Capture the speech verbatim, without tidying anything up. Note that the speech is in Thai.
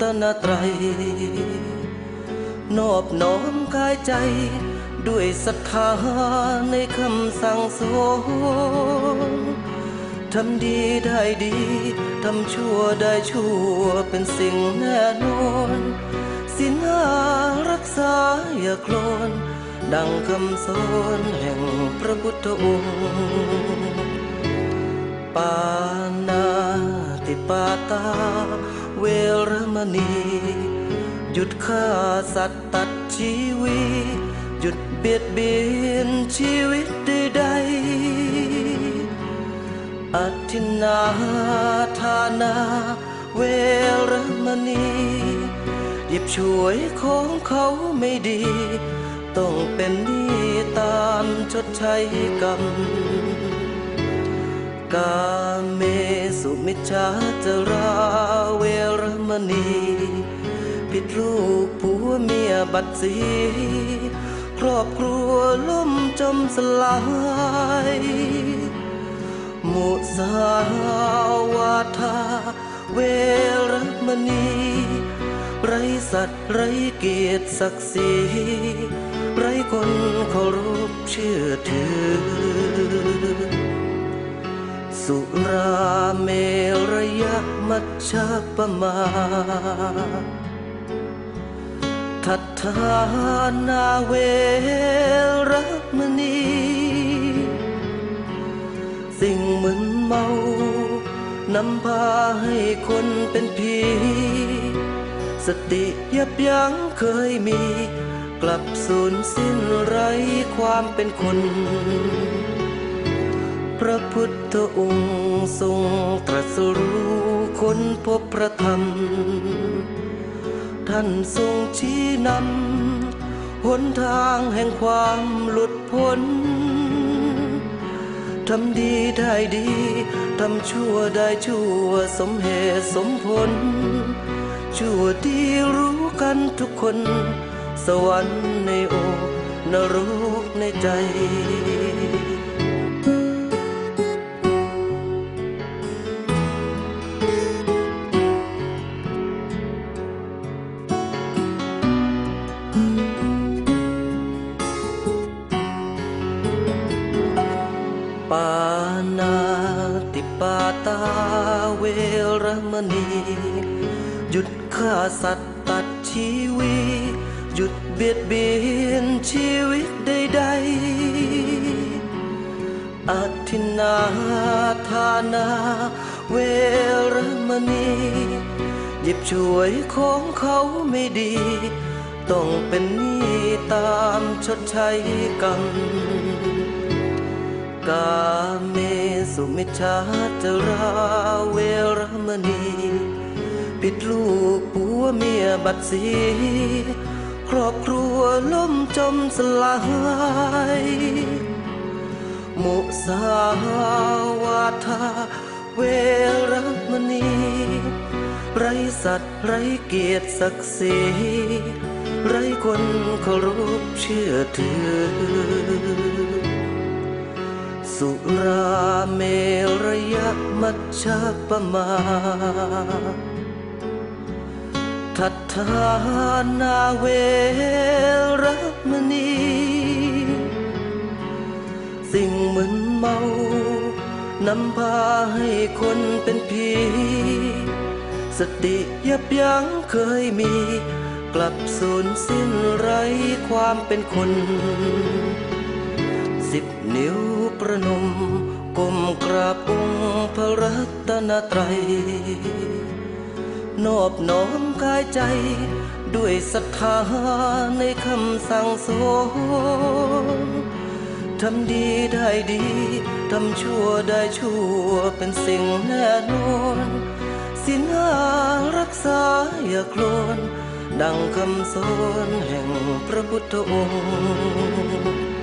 นตรัยนอบน้อมกายใจด้วยศรัทธาในคำสั่งสอนทำดีได้ดีทำชั่วได้ชั่วเป็นสิ่งแน่นอนศีลห้ารักษาอย่าโกรธดังคำสอนแห่งพระพุทธองค์ปานาติปาตาเวรมณีหยุดฆ่าสัตว์ตัดชีวิตหยุดเบียดเบียนชีวิตใดๆอธินาทานาเวรมณีหยิบช่วยของเขาไม่ดีต้องเป็นหนี้ตามชดใช้กรรมกาเมสุมิจฉาจราเวรมณีผิดลูกผัวเมียบัดสีครอบครัวล่มจมสลายมุสาวาทาเวรมณีไร้สัตว์ไร้เกียรติศักดิ์ศรีไร้คนเคารพเชื่อถือสุราเมรยมัชฌัปปมาทัฏฐานาเวรมณีสิ่งมึนเมานำพาให้คนเป็นผีสติยับยั้งเคยมีกลับสูญสิ้นไร้ความเป็นคนพระพุทธองค์ทรงตรัสรู้ค้นพบพระธรรมท่านทรงชี้นำหนทางแห่งความหลุดพ้นทำดีได้ดีทำชั่วได้ชั่วสมเหตุสมผลชั่วดีรู้กันทุกคนสวรรค์ในอกนรกในใจปานาติปาตาเวรมณีหยุดฆ่าสัตว์ตัดชีวิตหยุดเบียดเบียนชีวิตใดๆอธินาทานาเวรมณีหยิบช่วยของเขาไม่ดีต้องเป็นหนี้ตามชดใช้กรรมกาเมสุมิจฉาจราเวรมณีผิดลูกผัวเมียบัดสีครอบครัวล่มจมสลายมุสาวาทาเวรมณีไร้สัตว์ไร้เกียรติศักดิ์ศรีไร้คนเคารพเชื่อถือสุราเมรยมัชฌัปปมาทัฏฐานาเวรมณีสิ่งมึนเมานำพาให้คนเป็นผีสติยับยั้งเคยมีกลับสูญสิ้นไร้ความเป็นคนสิบนิ้วประนมก้มกราบองค์พระรัตนตรัยนอบน้อมกายใจด้วยศรัทธาในคำสั่งสอนทำดีได้ดีทำชั่วได้ชั่วเป็นสิ่งแน่นอนศีลห้ารักษาอย่าโกรธดังคำสอนแห่งพระพุทธองค์